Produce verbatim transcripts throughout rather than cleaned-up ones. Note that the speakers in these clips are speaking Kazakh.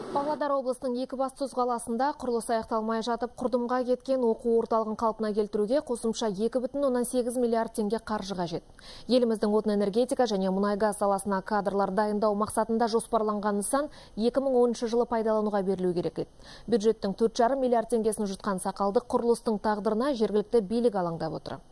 Павлодар облысының Екібастұз қаласында құрылыс аяқталмай жатып, құрдымға кеткен оқу орталығын қалпына келтіруге қосымша екі бүтін оннан сегіз миллиард теңге қаржы қажет. Еліміздің отын энергетика және мұнай-газ саласына кадрлар дайындау мақсатында жоспарланған нысан екі мың оныншы жылы пайдалануға берілу керек еді. Бюджеттің төрт жарым миллиард теңгесін жұтқан сақалды құрылыстың тағдырына жергілікті билік алаңдап отыр.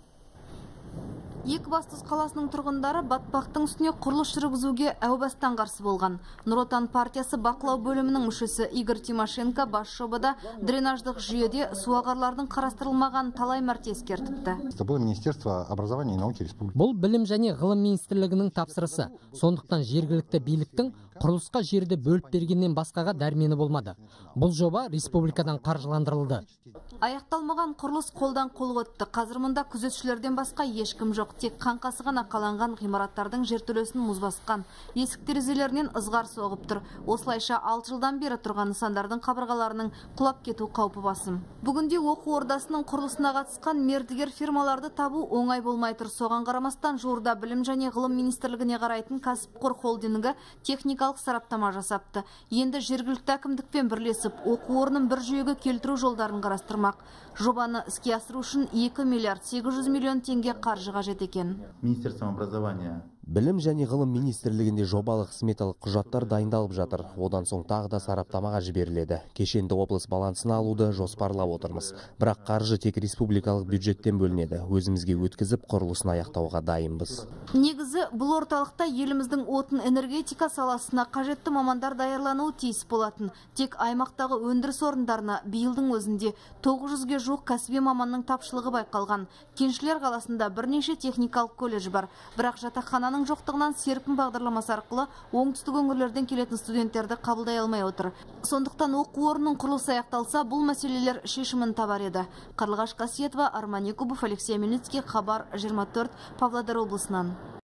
Екібастұз қаласының тұрғындары батпақтың үстіне құрылыс жүргізуге әу бастан қарсы болған. Нұр Отан партиясы бақылау бөлімінің мүшесі Игорь Тимошенко бас жобада дренаждық жүйеде суағарлардың қарастырылмаған талай мәрте ескертіпті. Бұл Министерство образования и науки республики. Бұл білім және ғылым министрлігінің тапсырысы. Сондықтан жергілікті биліктің құрылысқа жерді бөліп бергеннен басқаға дәрмені болмады. Бұл жоба республикадан қаржыландырылды. Аяқталмаған құрылыс қолдан қол өтті. Қазір мұнда күзетшілерден басқа ешкім жоқ. Тек қаңқасы ғана қаланған ғимараттардың жертөлесін мұз басқан. Есік терезелерінен ызғар соғып тұр. Осылайша алты жылдан бері тұрған нысандардың қабырғаларының құлап кету қаупі басым. Бүгінде оқу ордасының құрылысына қатысқан мердігер фирмаларды табу оңай болмай тұр. Соған қарамастан жуырда білім және ғылым министрлігіне қарайтын кәсіпқор холдингі техникалық сараптама жасапты. Енді жергілікті әкімдікпен бірлесіп оқу орнын бір жүйеге келтіру жолдарын қарастырмақ. Жобаны іске асыру үшін екі миллиард сегіз жүз миллион теңге қаржы қажет екен. Министерство образования. Білім және ғылым министрлігінде жобалық сметалық құжаттар дайындалып жатыр. Одан соң тағы да сараптамаға жіберіледі. Кешенді облыс балансына алуды жоспарлап отырмыз. Бірақ қаржы тек республикалық бюджеттен бөлінеді. Өзімізге өткізіп құрылысын аяқтауға дайынбыз. Негізі бұл орталықта еліміздің отын энергетика саласына қажетті мамандар даярлануы тиіс болатын. Тек аймақтағы өндіріс орындарына биылдың өзінде тоғыз жүзге жуық кәсіби маманның тапшылығы байқалған. Кеншілер қаласында бірнеше техникалық колледж бар. Бірақ жатақхананың жоқтығынан серпін бағдарламасы арқылы оңтүстік өңірлерден келетін студенттерді қабылдай алмай отыр. Сондықтан оқу орнының құрылысы аяқталса, бұл мәселелер шешімін табар еді. Қарлығаш Қасиетова, Арман Якубов, Алексей Мельницкий, Хабар жиырма төрт, Павлодар облысынан.